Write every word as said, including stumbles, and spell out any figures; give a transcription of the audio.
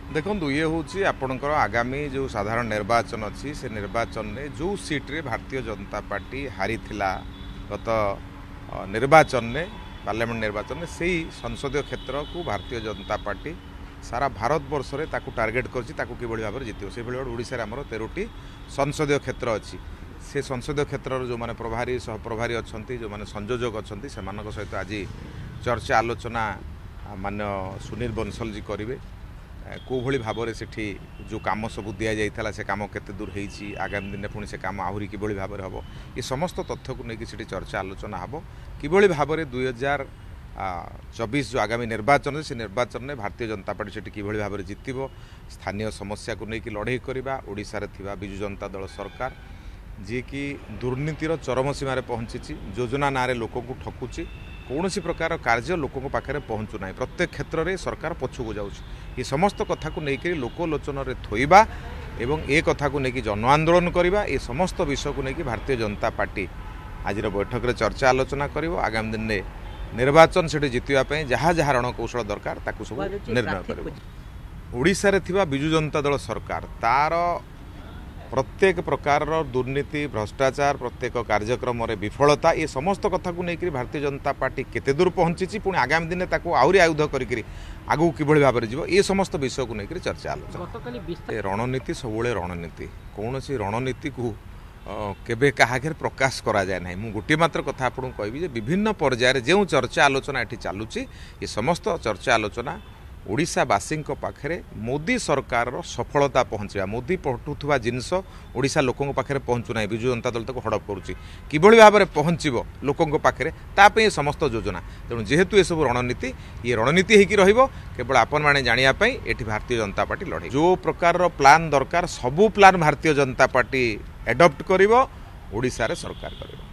देखो ये हूँ आपणकर आगामी जो साधारण निर्वाचन अच्छी से निर्वाचन में जो सीट्रे भारतीय जनता पार्टी हारी गत निर्वाचन में पार्लियामेंट निर्वाचन में से संसदीय क्षेत्र को भारतीय जनता पार्टी सारा भारत वर्ष में ताकू टार्गेट करछि भाव में जीत से ओडिशा आमर तेरोटी संसदीय क्षेत्र अच्छी से संसदीय क्षेत्र जो मैंने प्रभारी सहप्रभारी अच्छा जो मैंने संयोजक अच्छा से सहित आज चर्चा आलोचना मान्य सुनील बंसल जी करेंगे कोभली भाव में सेठी जो काम सब दि जाता से कम केते दूर होती आगामी दिन पुणी से कम आहरी किभली भाव में हम ये समस्त तथ्य को लेकिन सेठी चर्चा आलोचना हम किभली भाव में दुई हजार चौबीस जो आगामी निर्वाचन से निर्वाचन में भारतीय जनता पार्टी सेठी किभली भाव में जीतब स्थानीय समस्या को लेकिन लड़े करवा ओडिशा थिबा बिजु जनता दल सरकार जी की दुर्नीतिर चरम सीमार पहुँची योजना ना लोक को ठकुची कौन प्रकार कार्य लोकों पाखे पहुँचु ना प्रत्येक क्षेत्र में सरकार पछू जाऊँगी समस्त कथा को लेकर लोकलोचन में थोइबा एवं ए कथा को लेकिन जन आंदोलन करवा ये समस्त विषय को लेकिन भारतीय जनता पार्टी आज बैठक में चर्चा आलोचना कर आगामी दिन में निर्वाचन से जितवाई जहाँ जहाँ रणकौशल दरकार ताकू सब निर्णय कर ओडिशा थिबा बिजु जनता दल सरकार तार प्रत्येक प्रकार दुर्नीति भ्रष्टाचार प्रत्येक कार्यक्रम रे विफलता ये समस्त कथा को लेकर भारतीय जनता पार्टी केते दूर पहुंची पुणी आगामी दिन ताकू आहरी आयुध करी आगू किभली भाव में जीव ये समस्त विषय को लेकर चर्चा आलोचना रणनीति सब रणनीति कौन सी रणनीति को केबे काहागर प्रकाश करा जाए ना मु गोटे मात्र कथा आपको कहबी विभिन्न पर्यायर जो चर्चा आलोचना ये चलुची ये समस्त चर्चा आलोचना ओडिशावासी पाखे मोदी सरकार सफलता पहुँचा मोदी पठुवा जिनस ओडिशा लोकों पाखे पहुँचू ना बिजु जनता दल तक हड़प करुच्ची किभली भाव में पहुँचो लोकों पाखे ताप समस्त योजना तेणु जेहेतु ये सब रणनीति ये रणनीति हो केवल आपण मैंने जानापी ये भारतीय जनता पार्टी लड़े जो प्रकार प्लान दरकार सबू plan Bharatiya Janata party adapt कर ओडिशा रे सरकार कर।